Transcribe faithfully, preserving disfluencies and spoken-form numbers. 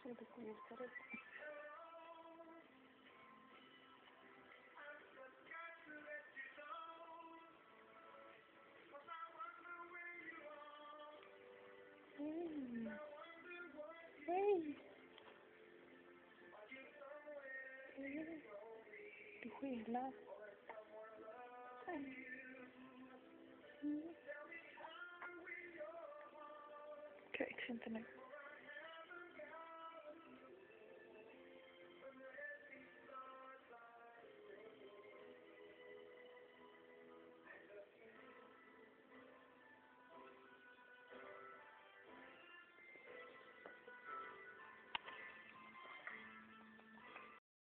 Inte skjuta det. Hej! Hej! Hej! Du skelar. Mm. Okej, inte nu.